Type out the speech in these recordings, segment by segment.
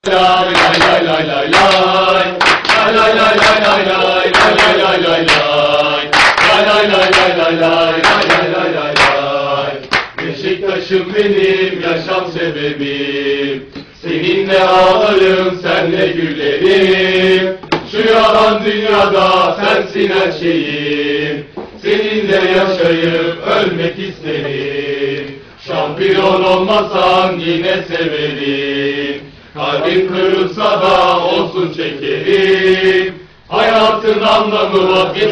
Lay lay lay lay lay lay. Lay lay lay lay lay lay. Lay lay lay lay lay. Lay lay lay lay lay lay. Lay lay lay lay lay. Beşiktaş'ım benim yaşam sebebim. Seninle ağlarım, senle gülerim. Şu yalan dünyada sensin her şeyim. Seninle yaşayıp ölmek isterim. Şampiyon olmasan yine severim. Kalbim kırılsa da olsun çekerim. Hayatın anlamı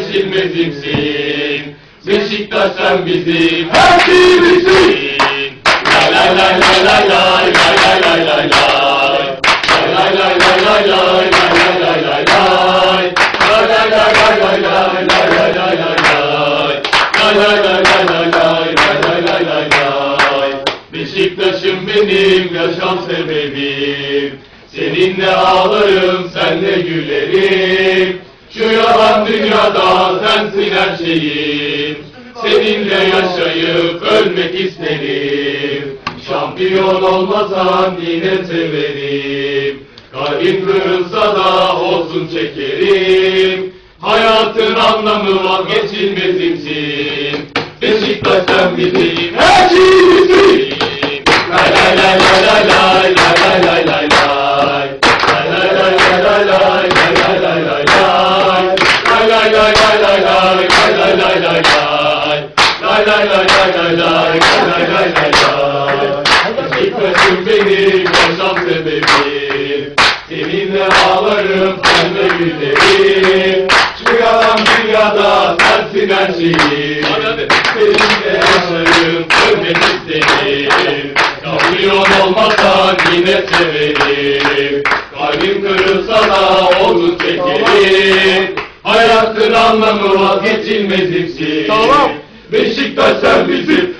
vazgeçilmezimsin. Beşiktaş sen bizim her şeyimizsin. Lay lay lay lay lay lay lay lay lay lay lay. Lay lay lay lay lay lay lay lay lay lay. Lay lay lay lay lay lay lay lay lay lay lay. Lay lay lay lay lay lay lay lay lay lay. Beşiktaş'ım benim yaşam sebebim. Seninle ağlarım, senle gülerim. Şu yalan dünyada sensin her şeyim. Seninle yaşayıp ölmek isterim. Şampiyon olmasan yine severim. Kalbim kırılsa da olsun çekerim. Hayatın anlamı vazgeçilmezimsin. Beşiktaş sen bizim her şeyimizsin. Lay lay lay lay lay lay lay lay lay lay lay. Lay lay lay lay lay lay lay lay lay lay. Lay lay lay lay lay lay lay lay lay lay lay. Lay lay lay lay lay lay lay lay lay lay. Beşiktaş'ım benim yaşam sebebim. Seninle ağlarım, senle gülerim. Şu yalan dünyada sensin her şeyim. Seninle yaşarım, ölmek isterim. Şampiyon olmasan yine severim. Kalbim kırılsa da olsun çekerim. Hayatın anlamı vazgeçilmezimsin. Tamam. Beşiktaş sen bizim